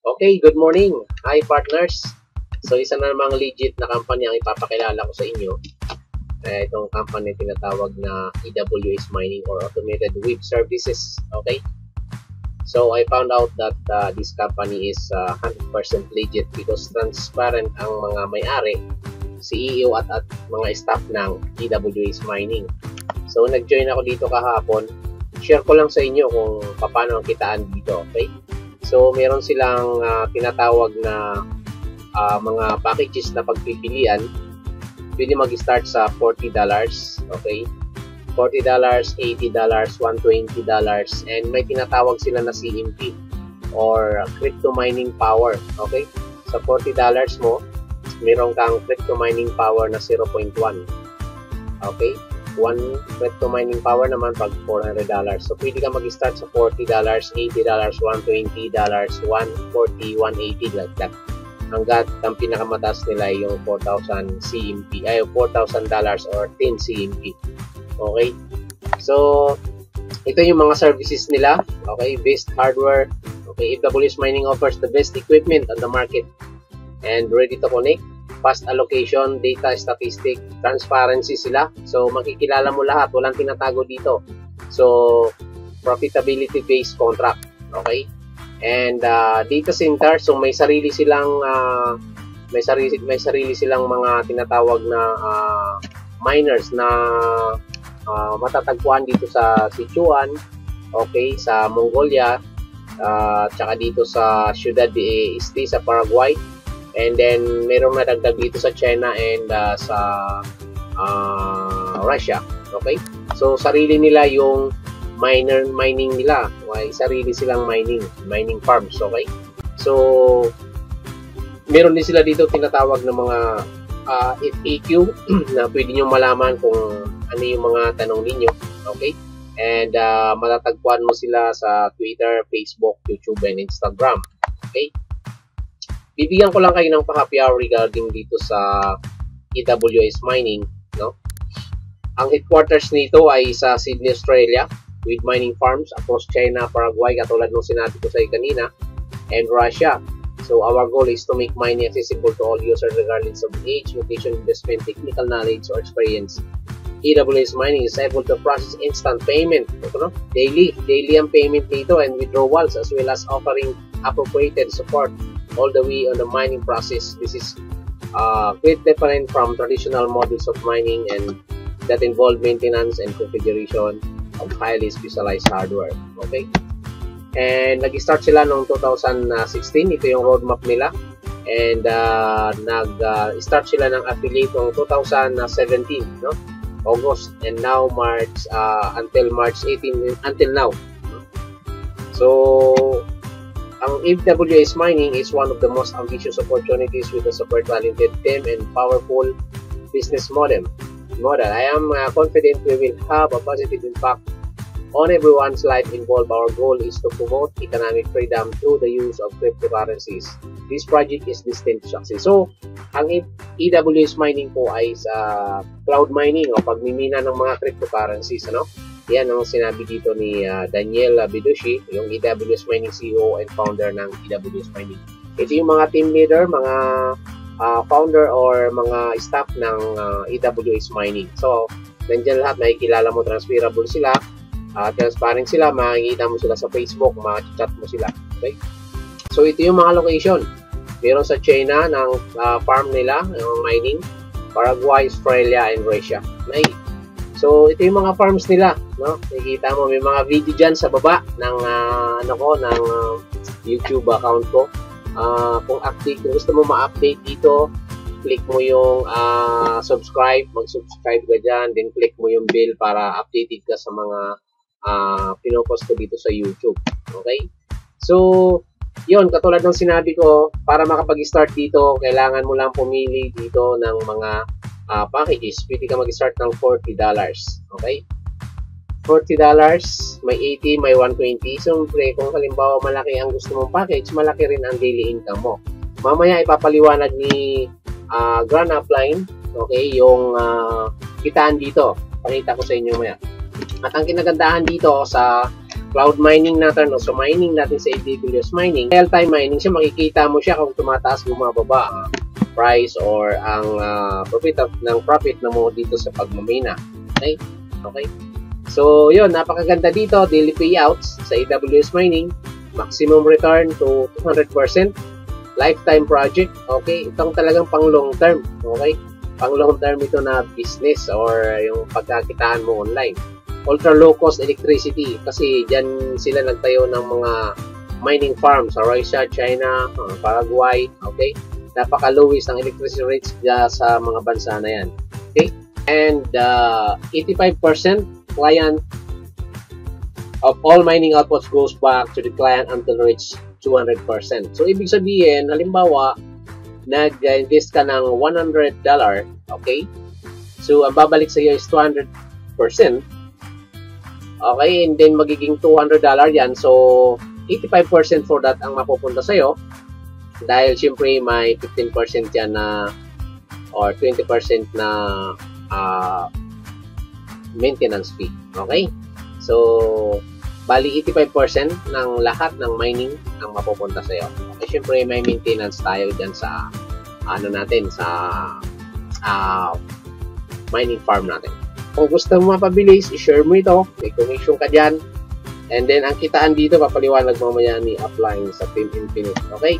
Okay, good morning. Hi partners. So isa na namang legit na company ang ipapakilala ko sa inyo. Itong company tinatawag na EWS Mining or Automated Web Services. Okay. So I found out that this company is 100% legit because transparent ang mga may-ari, CEO at mga staff ng EWS Mining. So nag-join ako dito kahapon. Share ko lang sa inyo kung paano ang kitaan dito. Okay. So, meron silang tinatawag na mga packages na pagpipilian. Pwede mag-start sa $40. Okay? $40, $80, $120, and may tinatawag sila na CMP or Crypto Mining Power. Okay? Sa $40 mo, meron kang Crypto Mining Power na 0.1. Okay? 1 crypto mining power naman pag $400. So, pwede ka mag-start sa $40, $80, $120, $140, $180 like that. Hanggat ang pinakamataas nila yung 4,000 CMP, ay $4,000 or 10 CMP. Okay? So, ito yung mga services nila. Okay? Best hardware. Okay? EWS Mining offers the best equipment on the market and ready to connect. Fast allocation, data statistic, transparency sila. So, makikilala mo lahat. Walang tinatago dito. So, profitability-based contract. Okay? And data center, so may sarili silang may sarili silang mga tinatawag na miners na matatagpuan dito sa Sichuan, okay, sa Mongolia, tsaka dito sa Ciudad de Este sa Paraguay. And then, merong nadagdag dito sa China and sa Russia. Okay? So, sarili nila yung mining nila. Okay? Sarili silang mining farms. Okay? So, meron din sila dito tinatawag na mga FAQ na pwede nyo malaman kung ano yung mga tanong ninyo. Okay? And matatagpuan mo sila sa Twitter, Facebook, YouTube, and Instagram. Okay? Bibigyan ko lang kayo ng pa-happy hour regarding dito sa EWS Mining, no? Ang headquarters nito ay sa Sydney, Australia, with mining farms across China, Paraguay, katulad ng sinabi ko sa kanina, and Russia. So our goal is to make mining accessible to all users regardless of age, location, investment, technical knowledge, or experience. EWS Mining is able to process instant payment, no? Daily ang payment dito and withdrawals, as well as offering appropriated support all the way on the mining process. This is quite different from traditional models of mining and that involve maintenance and configuration of highly specialized hardware. Okay? And nag-start sila noong 2016. Ito yung roadmap nila. And nag-start sila ng affiliate noong 2017, no? August, and now March, until March 18, until now. So, ang EWS Mining is one of the most ambitious opportunities with a super talented team and powerful business model. I am confident we will have a positive impact on everyone's life involved. Our goal is to promote economic freedom through the use of cryptocurrencies. This project is destined to succeed. So, ang EWS Mining po ay sa cloud mining o pagmimina ng mga cryptocurrencies, ano? Yan ang sinabi dito ni Daniel Bidushi, yung EWS Mining CEO and founder ng EWS Mining. Ito yung mga team leader, mga founder or mga staff ng EWS Mining. So, nandiyan lahat, makikilala mo, transferable sila, transparent sila, makikita mo sila sa Facebook, makichat mo sila. Okay? So, ito yung mga location. Meron sa China ng farm nila, yung mining, Paraguay, Australia, and Russia. So, ito yung mga farms nila, no? Nakikita mo, may mga video dyan sa baba ng, ng YouTube account ko. Kung gusto mo ma-update dito, click mo yung subscribe, mag-subscribe ka dyan, then click mo yung bell para updated ka sa mga pinopost ko dito sa YouTube. Okay? So, yun, katulad ng sinabi ko, para makapag-start dito, kailangan mo lang pumili dito ng mga packages. Pwede ka mag-start ng $40. Okay? $40, may 80, may 120. Siyempre, kung halimbawa malaki ang gusto mong package, malaki rin ang daily income mo. Mamaya ipapaliwanag ni Grand Upline, okay, yung kitaan dito. Pakita ko sa inyo maya. At ang kinagandahan dito sa cloud mining natin o sa mining natin sa AWS mining, real-time mining siya, makikita mo siya kung tumataas, bumababa ang price or ang profit na mo dito sa pagmamina. Okay? Okay. So, yun, napakaganda dito, daily payouts sa AWS mining, maximum return to 200%, lifetime project, okay? Itong talagang pang long term, okay? Pang long term ito na business or yung pagkakitaan mo online. Ultra low cost electricity kasi dyan sila nagtayo ng mga mining farms sa Russia, China, Paraguay, okay? Napaka-lowest ang electricity rates sa mga bansa na yan, okay? And 85% client of all mining outputs goes back to the client until reach 200%. So, ibig sabihin, halimbawa, nag-invest ka ng $100, okay? So, ang babalik sa iyo is 200%. Okay, and then magiging $200 yan. So, 85% for that ang mapupunta sa iyo. Dahil, syempre, may 15% yan na or 20% na maintenance fee. Okay? So, bali 85% ng lahat ng mining ang mapupunta sa iyo. Okay, syempre may maintenance tayo diyan sa natin sa mining farm natin. Kung gusto mo mapabilis, i-share mo ito, may commission ka diyan. And then ang kitaan dito papaliwanag mamaya ni applying sa Team Infinite. Okay?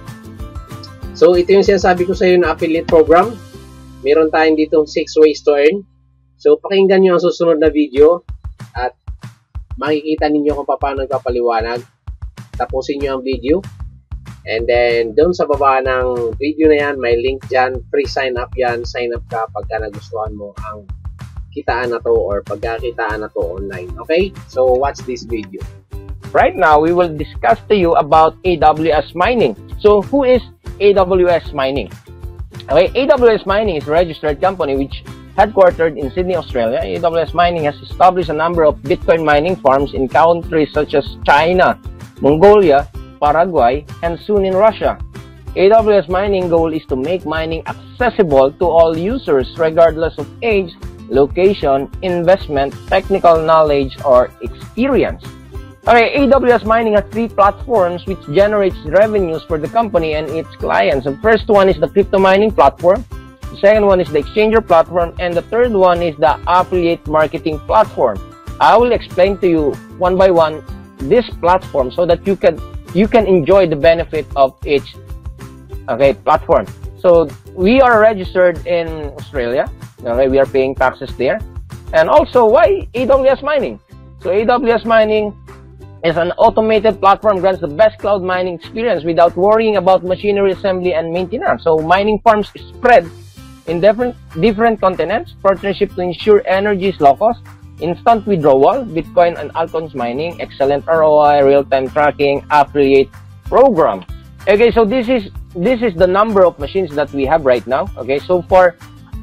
So, ito yung sinasabi ko sa iyo na affiliate program. Meron tayong dito 6 ways to earn. So, pakinggan nyo ang susunod na video at makikita ninyo kung paano nagpapaliwanag. Tapusin nyo ang video. And then, doon sa baba ng video na yan, may link dyan. Free sign up yan. Sign up ka pagka nagustuhan mo ang kitaan na to or pagkakitaan na to online. Okay? So, watch this video. Right now, we will discuss to you about AWS mining. So, who is AWS mining? Okay, AWS Mining is a registered company which headquartered in Sydney, Australia. AWS Mining has established a number of Bitcoin mining farms in countries such as China, Mongolia, Paraguay, and soon in Russia. AWS Mining goal is to make mining accessible to all users regardless of age, location, investment, technical knowledge, or experience. Okay, AWS Mining has 3 platforms which generates revenues for the company and its clients. The first one is the crypto mining platform. The second one is the exchanger platform. And the third one is the affiliate marketing platform. I will explain to you one by one this platform so that you can enjoy the benefit of each platform. So we are registered in Australia. Okay, we are paying taxes there. And also, why AWS Mining? So AWS Mining is an automated platform grants the best cloud mining experience without worrying about machinery assembly and maintenance. So mining farms spread in different continents, partnership to ensure energy is low cost, instant withdrawal, Bitcoin and altcoins mining, excellent ROI, real-time tracking, affiliate program. Okay, so this is the number of machines that we have right now. Okay, so far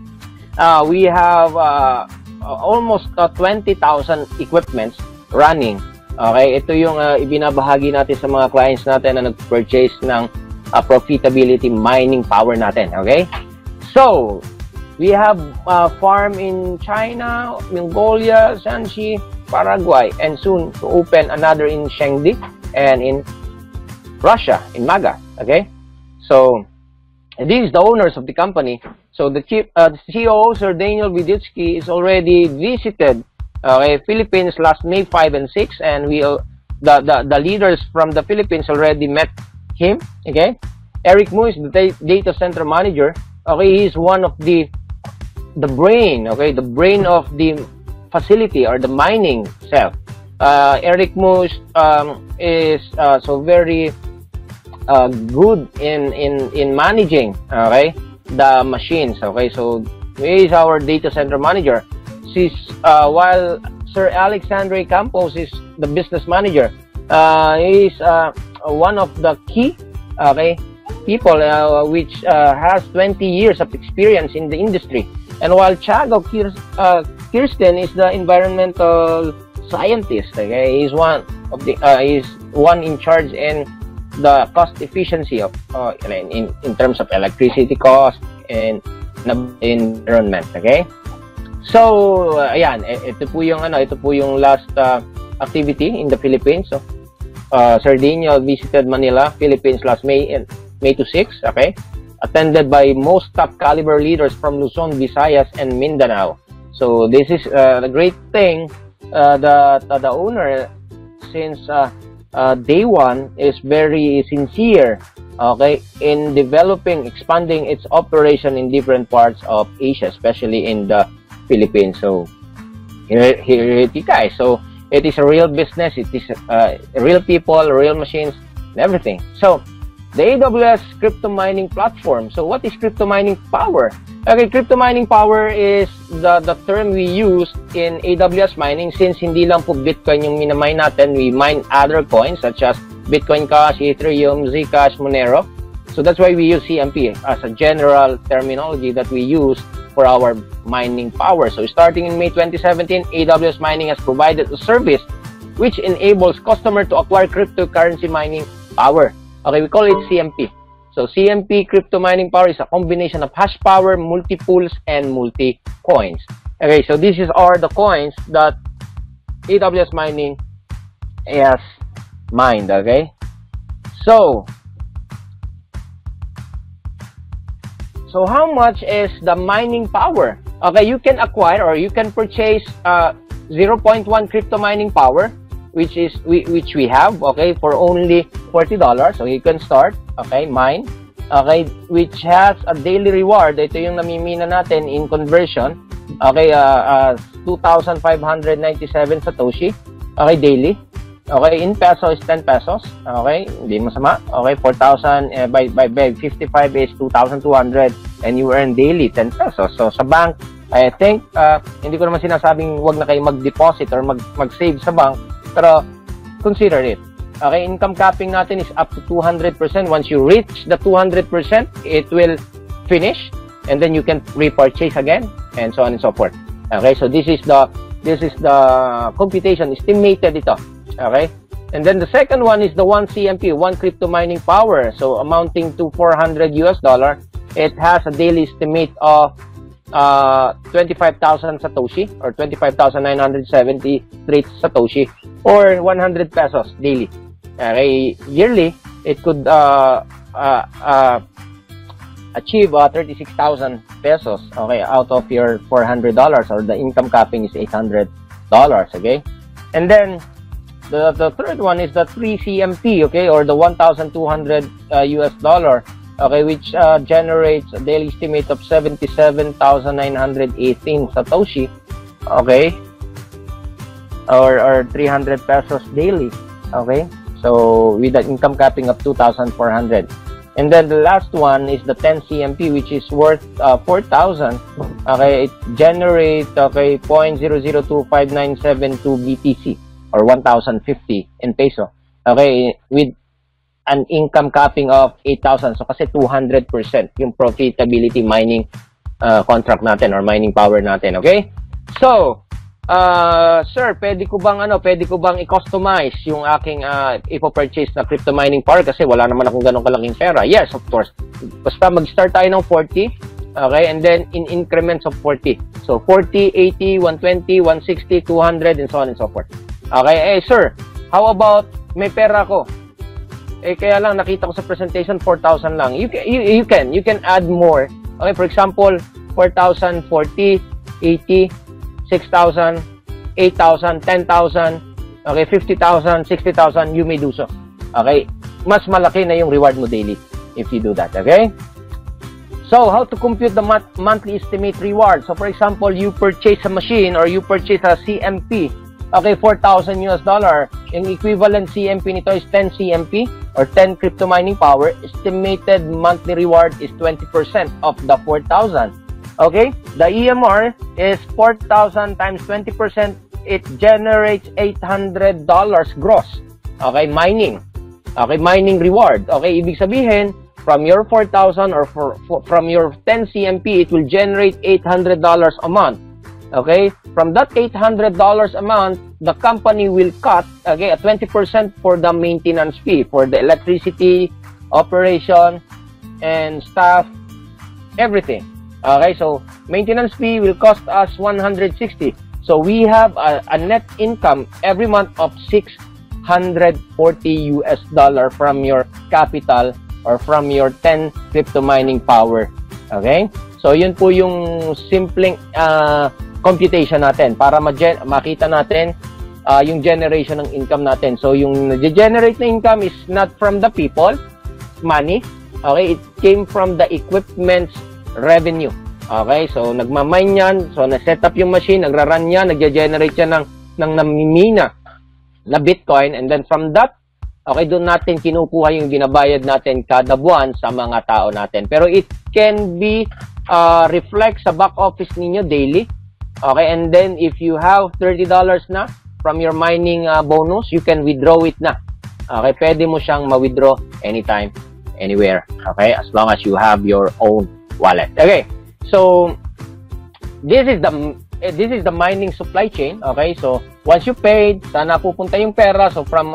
we have almost 20,000 equipments running. Okay, ito yung ibinabahagi natin sa mga clients natin na nag-purchase ng profitability mining power natin. Okay? So, we have a farm in China, Mongolia, Shanxi, Paraguay, and soon to open another in Chengdu and in Russia, in Maga. Okay? So, these are the owners of the company. So, the CEO, Sir Daniel Widitsky, is already visited Philippines last May 5 and 6, and the leaders from the Philippines already met him. Okay, Eric Mu is the data center manager. Okay, he's one of the brain. Okay, the brain of the facility or the mining cell. Eric Mu is so very good in managing. Okay, the machines. Okay, so he is our data center manager. While Sir Alexandre Campos is the business manager, he is one of the key people which has 20 years of experience in the industry. And while Thiago Kirsten is the environmental scientist, okay, he's one in charge in the cost efficiency of in terms of electricity cost and environment. Okay. So, ayan, ito po yung last activity in the Philippines. So, Sir Daniel visited Manila, Philippines last May 2 6, okay? Attended by most top caliber leaders from Luzon, Visayas, and Mindanao. So this is a great thing. The owner, since day one, is very sincere, okay, in developing, expanding its operation in different parts of Asia, especially in the Philippines. So here it is, guys. So it is a real business. It is real people, real machines, and everything. So the AWS crypto mining platform. So what is crypto mining power? Okay, crypto mining power is the term we use in AWS mining, since hindi lang po Bitcoin yung minamine natin. We mine other coins such as Bitcoin Cash, Ethereum, Zcash, Monero. So that's why we use CMP as a general terminology that we use for our mining power. So starting in May 2017, AWS Mining has provided a service which enables customer to acquire cryptocurrency mining power. Okay, we call it CMP. So CMP crypto mining power is a combination of hash power, multi-pools, and multi-coins. Okay, so these are the coins that AWS Mining has mined. Okay, so how much is the mining power? Okay, you can acquire or you can purchase 0.1 crypto mining power, which we have, okay, for only $40. So you can start, okay, mine, okay, which has a daily reward. Ito yung namimina natin in conversion, okay, 2,597 Satoshi, okay, daily. Okay, in peso is 10 pesos. Okay, hindi masama. Okay, 4,000 by 55 is 2,200, and you earn daily 10 pesos. So sa bank, I think hindi ko naman sinasabing wag na kayo mag-deposit or mag-save sa bank, pero consider it. Okay, income capping natin is up to 200%. Once you reach the 200%, it will finish, and then you can repurchase again, and so on and so forth. Okay, so this is the computation estimated ito. Okay, and then the second one is the 1 CMP, 1 crypto mining power, so amounting to $400. It has a daily estimate of 25,000 Satoshi, or 25,973 Satoshi, or 100 pesos daily. Okay, yearly it could achieve 36,000 pesos, okay, out of your $400, or the income capping is $800. Okay, and then the third one is the 3 CMP, okay, or the $1,200 okay, which generates a daily estimate of 77,918 Satoshi, okay, or 300 pesos daily, okay, so with the income capping of 2,400. And then the last one is the 10 CMP, which is worth 4,000. Okay, it generates, okay, 0.002597 BTC, or 1,050 in peso. Okay, with an income capping of 8,000. So kasi 200% yung profitability mining contract natin or mining power natin. Okay? So, sir, pwede ko bang i-customize yung aking ipo-purchase na crypto mining power kasi wala naman akong ganong kalaking pera? Yes, of course. Basta mag-start tayo ng 40, okay, and then in increments of 40. So 40, 80, 120, 160, 200, and so on and so forth. Okay, sir, how about may pera ko? Kaya lang nakita ko sa presentation 4,000 lang. You can add more. Okay, for example, 4,000, 40, 80, 6,000, 8,000, 10,000, okay, 50,000, 60,000, you may do so. Okay? Mas malaki na yung reward mo daily if you do that. Okay? So, how to compute the monthly estimate reward? So, for example, you purchase a machine or you purchase a CMP. Okay, $4,000. Yung equivalent CMP nito is 10 CMP or 10 crypto mining power. Estimated monthly reward is 20% of the 4,000. Okay, the EMR is 4,000 times 20%. It generates $800 gross. Okay, mining. Okay, mining reward. Okay, ibig sabihin, from your 4,000 or from your 10 CMP, it will generate $800 a month. Okay, from that $800 a month, the company will cut, okay, a 20% for the maintenance fee, for the electricity, operation, and staff, everything. Okay, so maintenance fee will cost us $160. So we have a net income every month of $640 from your capital or from your 10 crypto mining power. Okay? So yun po yung simpleng computation natin para makita natin yung generation ng income natin. So yung nag-generate na income is not from the people, money. Okay? It came from the equipment's revenue. Okay? So nagmamine yan. So na-set up yung machine, nagra-run yan, nag-generate yan ng namimina na Bitcoin, and then from that, okay, doon natin kinukuha yung binabayad natin kada buwan sa mga tao natin. Pero it can be reflect sa back office ninyo daily. Okay, and then if you have $30 na from your mining bonus, you can withdraw it na. Okay, pwede mo siyang ma-withdraw anytime, anywhere. Okay, as long as you have your own wallet. Okay, so this is the mining supply chain. Okay, so once you paid, saan napupunta yung pera? So from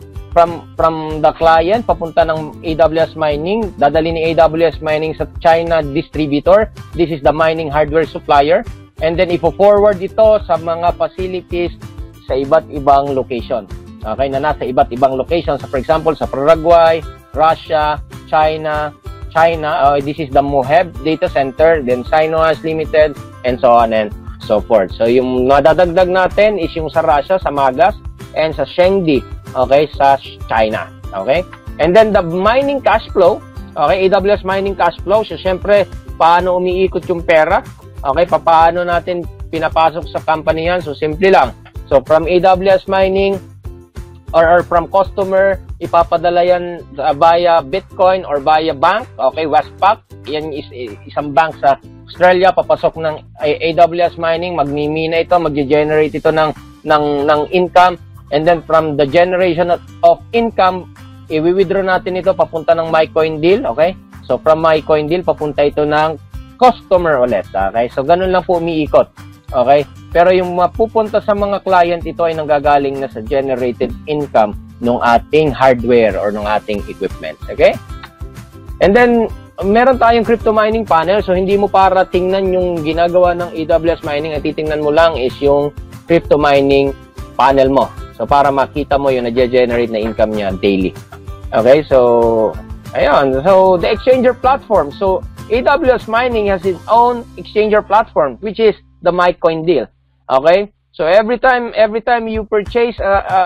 the client papunta ng AWS Mining, dadali ni AWS Mining sa China distributor. This is the mining hardware supplier, and then ipo-forward ito sa mga facilities sa iba't ibang location. Okay, na nasa iba't ibang location. So for example, sa Paraguay, Russia, China. This is the Moheb data center, then Sinoas Limited, and so on and so forth. So yung nadadagdag natin is yung sa Russia, sa Magas, and sa Shengdi, okay, sa China. Okay? And then the mining cash flow, okay, AWS mining cash flow. So syempre, paano umiikot yung pera? Okay, paano natin pinapasok sa company yan? So simple lang. So from AWS mining or from customer, ipapadala yan via Bitcoin or via bank. Okay, Westpac. Yan is isang bank sa Australia, papasok ng AWS mining, magmimina ito, mag-generate ito ng income, and then from the generation of income, i-withdraw natin ito papunta ng MyCoinDeal. Okay, so from MyCoinDeal papunta ito ng customer ulit. Okay, so ganun lang po umiikot. Okay, pero yung mapupunta sa mga client, ito ay nanggagaling na sa generated income ng ating hardware or ng ating equipment. Okay, and then meron tayong crypto mining panel. So hindi mo para tingnan yung ginagawa ng AWS mining, at titingnan mo lang is yung crypto mining panel mo. So para makita mo yung nag-generate na income niya daily. Okay, so ayun. So the exchanger platform. So AWS mining has its own exchanger platform, which is the MyCoinDeal. Okay, so every time you purchase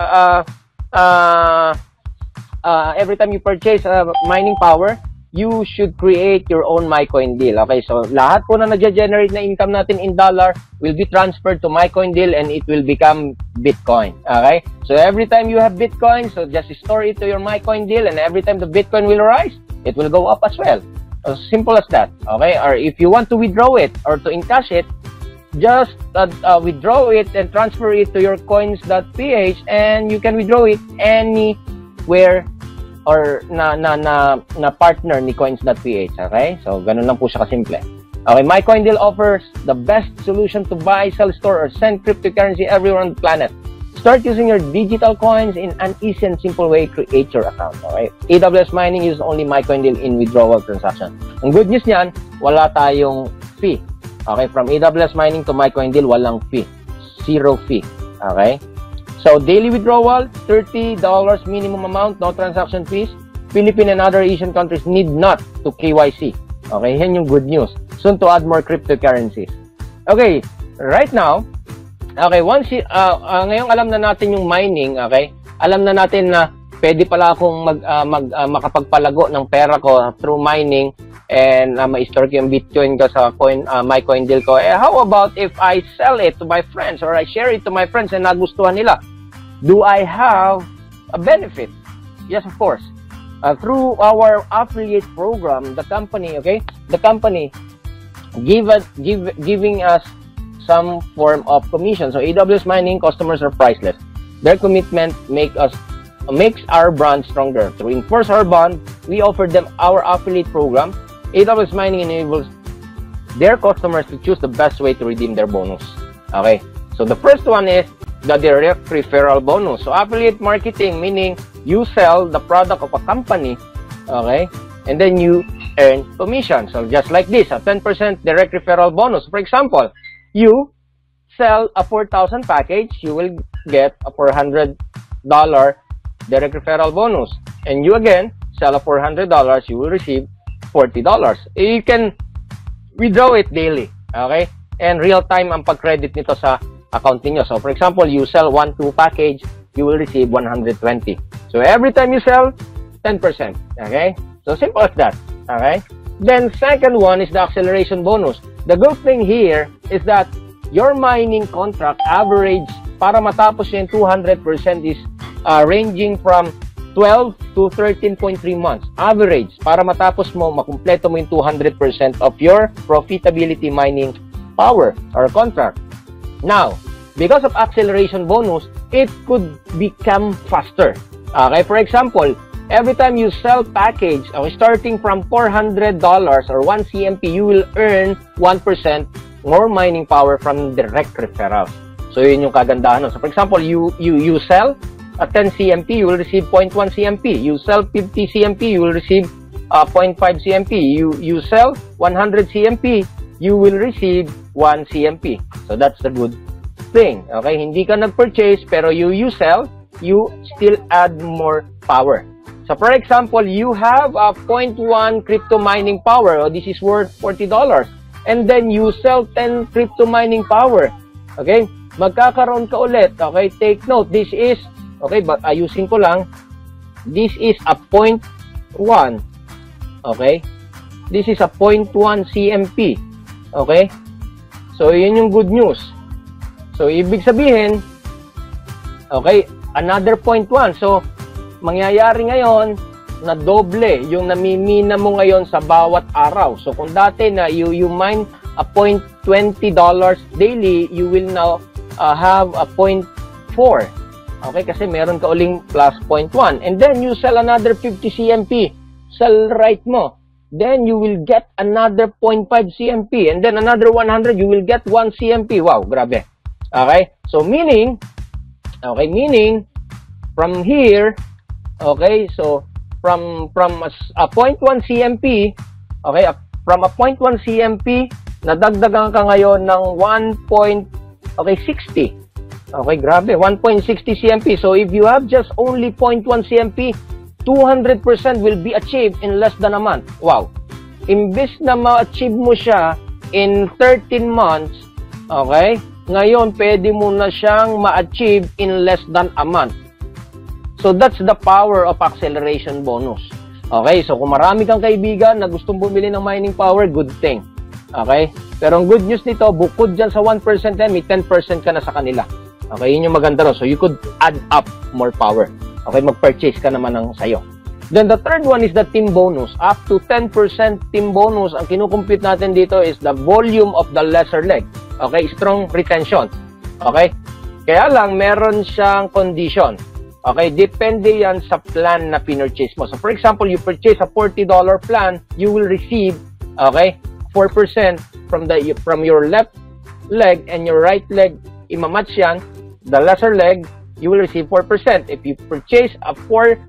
mining power, you should create your own MyCoinDeal. Okay, so lahat po na nag-generate na income natin in dollar will be transferred to MyCoinDeal, and it will become Bitcoin. Okay, so every time you have Bitcoin, so just store it to your MyCoinDeal, and every time the Bitcoin will rise, it will go up as well. As simple as that. Okay, or if you want to withdraw it or to encash it, just withdraw it and transfer it to your coins.ph, and you can withdraw it anywhere or na partner ni coins.ph. Okay, so ganun lang po siya kasimple. Okay, MyCoinDeal offers the best solution to buy, sell, store, or send cryptocurrency everywhere on the planet. Start using your digital coins in an easy and simple way. Create your account. Okay, AWS mining uses only MyCoinDeal in withdrawal transaction. Ang good news niyan, wala tayong fee. Okay, from AWS mining to MyCoinDeal, walang fee. Zero fee. Okay, so daily withdrawal, $30 minimum amount, no transaction fees. Philippine and other Asian countries need not to KYC. Okay, yan yung good news. Soon to add more cryptocurrencies. Okay, right now, okay, ngayong alam na natin yung mining, okay, alam na natin na pwede pala akong makapagpalago ng pera ko through mining, and ma-store ko yung Bitcoin ko sa MyCoinDeal ko. How about if I sell it to my friends or I share it to my friends and nagustuhan nila? Do I have a benefit? Yes, of course. Through our affiliate program, the company giving us some form of commission. So AWS mining customers are priceless. Their commitment makes our brand stronger. To reinforce our bond, we offer them our affiliate program. AWS mining enables their customers to choose the best way to redeem their bonus. Okay, so the first one is the direct referral bonus. So affiliate marketing, meaning you sell the product of a company, okay, and then you earn commission. So just like this, a 10% direct referral bonus. For example, you sell a 4,000 package, you will get a $400 direct referral bonus. And you again sell a $400, you will receive $40. You can withdraw it daily, okay? And real time ang pag-credit nito sa account niyo. So for example, you sell 1-2 package, you will receive 120. So every time you sell, 10%, okay? So simple as that, okay? Then second one is the acceleration bonus. The good thing here is that your mining contract average para matapos yung 200% is ranging from 12 to 13.3 months. Average, para matapos mo, makumpleto mo yung 200% of your profitability mining power or contract. Now, because of acceleration bonus, it could become faster. Okay, for example, every time you sell package, okay, starting from $400 or 1 CMP, you will earn 1% more mining power from direct referrals. So, yun yung kagandahan. So, for example, you sell a 10 CMP, you will receive 0.1 CMP. You sell 50 CMP, you will receive 0.5 CMP. You sell 100 CMP, you will receive 1 CMP. So, that's the good thing. Okay, hindi ka nag-purchase, pero you sell, you still add more power. So, for example, you have a 0.1 crypto mining power. Oh, this is worth $40. And then, you sell 10 crypto mining power. Okay? Magkakaroon ka ulit. Okay? Take note. This is, okay, but ayusin ko lang. This is a 0.1. Okay? This is a 0.1 CMP. Okay? So, yun yung good news. So, ibig sabihin, okay, another 0.1. So, mangyayari ngayon na doble yung namimina mo ngayon sa bawat araw. So, kung dati na you mine a $0.20 daily, you will now have a 0.4. Okay, kasi meron ka uling plus 0.1. And then, you sell another 50 CMP. Sell right mo. Then, you will get another 0.5 CMP. And then, another 100, you will get 1 CMP. Wow, grabe. Okay? So, meaning, from here, okay, so, from a 0.1 CMP, okay, from a 0.1 CMP, nadagdagan ka ngayon ng 60. Okay, grabe, 1.60 CMP. So, if you have just only 0.1 CMP, 200% will be achieved in less than a month. Wow. Imbis na ma-achieve mo siya in 13 months, okay, ngayon, pwede mo na siyang ma-achieve in less than a month. So, that's the power of acceleration bonus. Okay, so kung marami kang kaibigan na gustong bumili ng mining power, good thing. Okay? Pero ang good news nito, bukod dyan sa 1% yan, may 10% ka na sa kanila. Okay, yun yung maganda ro. So, you could add up more power. Okay, mag-purchase ka naman ng sayo. Then, the third one is the team bonus. Up to 10% team bonus. Ang kinukumpute natin dito is the volume of the lesser leg. Okay, strong retention. Okay? Kaya lang, meron siyang condition. Okay, depende yan sa plan na pinurchase mo. So, for example, you purchase a $40 plan, you will receive, okay, 4% from your left leg and your right leg, imamatch yan. The lesser leg, you will receive 4%. If you purchase a $400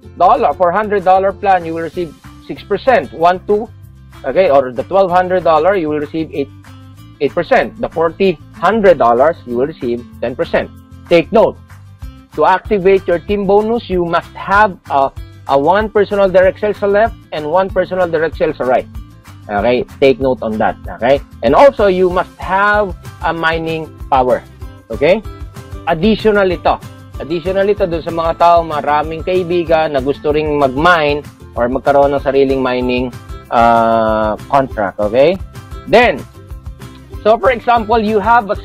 plan, you will receive 6%. 1-2, okay, or the $1,200, you will receive 8%. The $1,400, you will receive 10%. Take note, to activate your team bonus, you must have a 1 personal direct sale sa left and 1 personal direct sale sa right. Okay, take note on that. Okay, and also you must have a mining power. Okay, additional ito dun sa mga tao, maraming kaibigan na gusto ring mag-mine or magkaroon ng sariling mining contract. Okay, then, so for example, you have a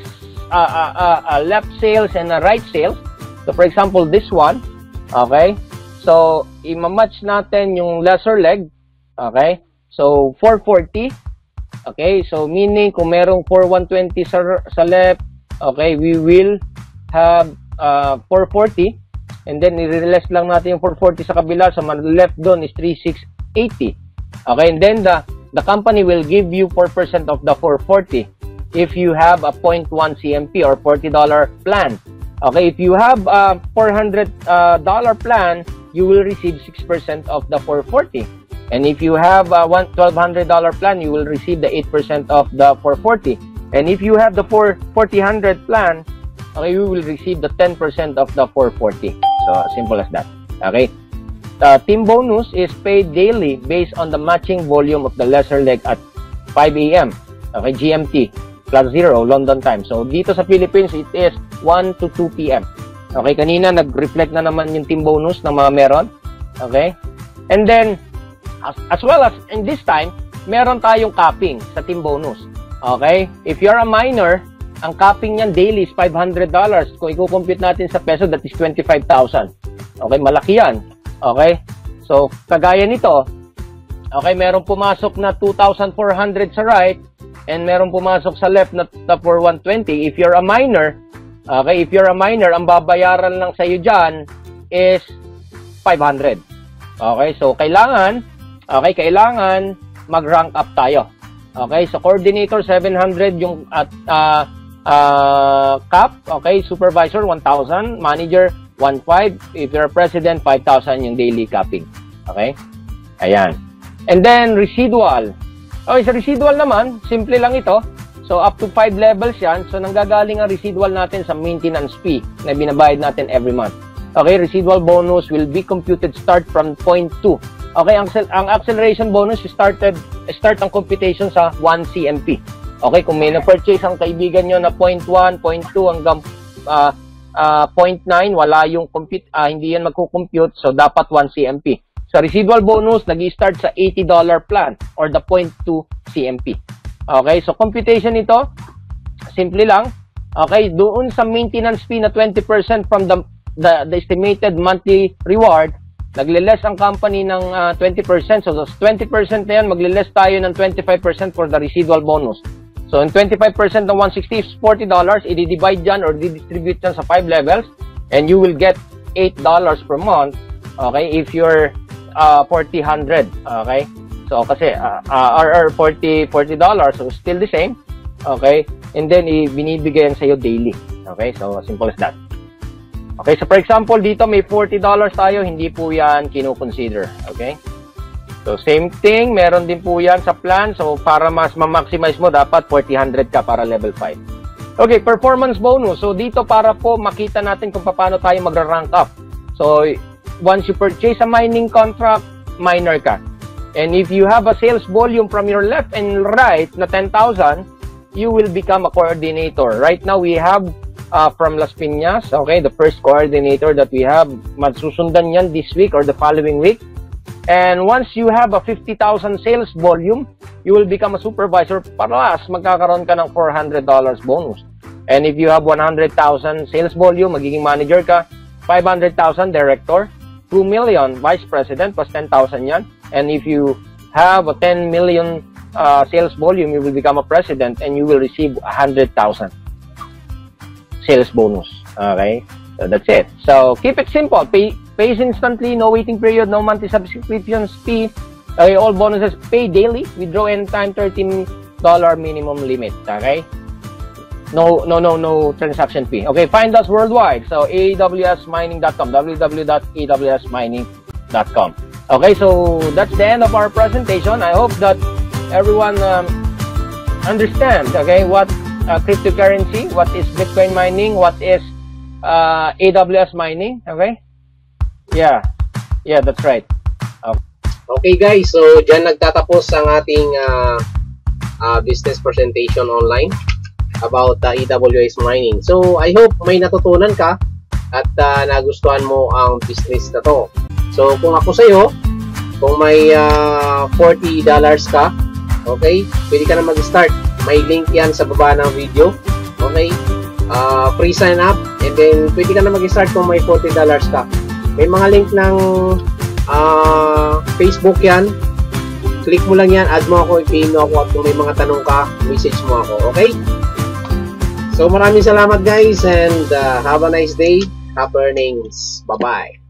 left sales and a right sales. So for example, this one, okay, so i-match natin yung lesser leg, okay, so 440, okay, so meaning kung merong 4120 sa left, okay, we will have 440, and then i-release lang natin yung 440 sa kabila, so left doon is 3680, okay, and then the company will give you 4% of the 440 if you have a 0.1 CMP or $40 plan. Okay, if you have a $400 plan, you will receive 6% of the 440. And if you have a $1,200 plan, you will receive the 8% of the 440. And if you have the 4000 plan, okay, you will receive the 10% of the 440. So, simple as that. Okay? Team bonus is paid daily based on the matching volume of the lesser leg at 5 a.m. Okay, GMT +0 London time. So, dito sa Philippines, it is 1 to 2 p.m. Okay, kanina nag-reflect na naman yung team bonus na mga meron. Okay? And then, as well as in this time, meron tayong capping sa team bonus. Okay? If you're a minor, ang capping niyan daily is $500. Kung i-compute natin sa peso, that is 25,000. Okay, malaki yan. Okay? So, kagaya nito, okay, meron pumasok na 2,400 sa right, and meron pumasok sa left na for 120. If you're a minor, okay, if you're a minor, ang babayaran lang sa'yo dyan is 500. Okay, so kailangan mag-rank up tayo. Okay, so coordinator 700 yung at cap, okay, supervisor 1,000, manager 1,500, if you're a president 5,000 yung daily capping. Okay? Ayan. And then residual. Okay, sa residual naman, simple lang ito. So up to 5 levels yan. So nanggagaling ang residual natin sa maintenance fee na binabayad natin every month. Okay, residual bonus will be computed start from 0.2. Okay, ang acceleration bonus start ang computation sa 1 CMP. Okay, kung may na-purchase ang kaibigan nyo na 0.1, 0.2 hanggang 0.9, wala yung hindi yan magko-compute, so dapat 1 CMP. Sa residual bonus, nag-i-start sa $80 plan or the 0.2 CMP. Okay, so computation nito, simple lang. Okay, doon sa maintenance fee na 20% from the estimated monthly reward, nagle-less ang company ng 20%. So, 20% na yan, magle-less tayo ng 25% for the residual bonus. So, in 25% ng 160 is $40, i-divide dyan or di-distribute dyan sa 5 levels, and you will get $8 per month, okay, if you're 40-100, okay? So, kasi, or $40, so still the same, okay? And then, binibigay yan sa'yo daily, okay? So, simple as that. Okay, so for example, dito may $40 tayo, hindi po yan kino-consider. Okay? So, same thing, meron din po yan sa plan. So, para mas ma-maximize mo, dapat 40-100 ka para level 5. Okay, performance bonus. So, dito para po makita natin kung paano tayo magra-rank up. So, once you purchase a mining contract, minor ka. And if you have a sales volume from your left and right na 10,000, you will become a coordinator. Right now, we have from Las Piñas, okay, the first coordinator that we have, magsusundan yan this week or the following week. And once you have a 50,000 sales volume, you will become a supervisor. Para magkakaroon ka ng $400 bonus. And if you have 100,000 sales volume, magiging manager ka, 500,000 director, 2 million vice president, plus 10,000 yan. And if you have a 10 million sales volume, you will become a president and you will receive 100,000 sales bonus. Okay? So that's it. So keep it simple. Pays instantly, no waiting period, no monthly subscription fee. Okay, all bonuses pay daily. Withdraw anytime, $13 minimum limit. Okay? No transaction fee. Okay, find us worldwide. So awsmining.com, www.awsmining.com. Okay, so that's the end of our presentation. I hope that everyone understands, okay, what cryptocurrency, what is Bitcoin mining, what is AWS mining, okay? Yeah, that's right. Okay guys, so dyan nagtatapos ang ating business presentation online about AWS mining. So I hope may natutunan ka at nagustuhan mo ang business na to. So kung ako sa'yo, kung may $40 ka, okay, pwede ka na mag-start. May link yan sa baba ng video. Okay? Free sign up. And then, pwede ka na mag-start kung may $40 ka. May mga link ng Facebook yan. Click mo lang yan. Add mo ako. I-pay mo ako. At kung may mga tanong ka, message mo ako. Okay? So, maraming salamat guys. And have a nice day. Happy earnings. Bye-bye.